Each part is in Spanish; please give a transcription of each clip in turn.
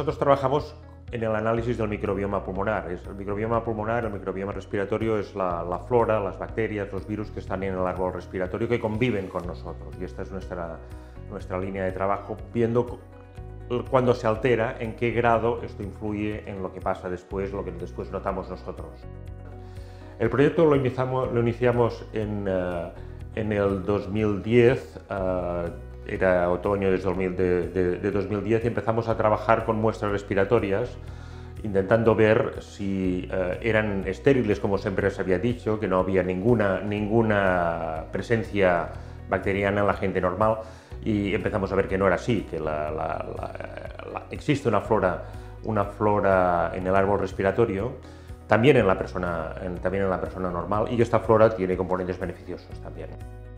Nosotros trabajamos en el análisis del microbioma pulmonar. El microbioma pulmonar, el microbioma respiratorio es la flora, las bacterias, los virus que están en el árbol respiratorio que conviven con nosotros. Y esta es nuestra línea de trabajo, viendo cuando se altera, en qué grado esto influye en lo que pasa después, lo que después notamos nosotros. El proyecto lo iniciamos en el 2010, era otoño de 2010, y empezamos a trabajar con muestras respiratorias, intentando ver si eran estériles, como siempre se había dicho, que no había ninguna presencia bacteriana en la gente normal, y empezamos a ver que no era así, que existe una flora en el árbol respiratorio, también en la persona normal, y esta flora tiene componentes beneficiosos también.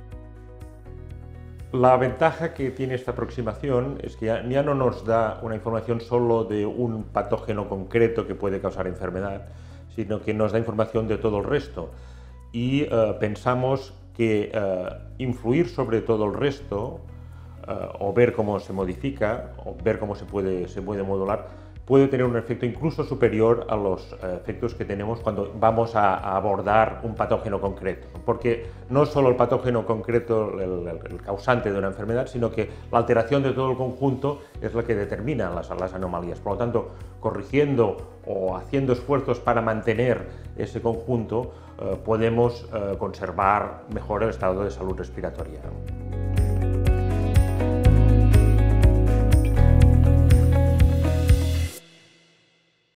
La ventaja que tiene esta aproximación es que ya no nos da una información solo de un patógeno concreto que puede causar enfermedad, sino que nos da información de todo el resto. Y pensamos que influir sobre todo el resto, o ver cómo se modifica, o ver cómo se puede modular, puede tener un efecto incluso superior a los efectos que tenemos cuando vamos a abordar un patógeno concreto. Porque no solo el patógeno concreto, el causante de una enfermedad, sino que la alteración de todo el conjunto es la que determina las anomalías. Por lo tanto, corrigiendo o haciendo esfuerzos para mantener ese conjunto, podemos conservar mejor el estado de salud respiratoria.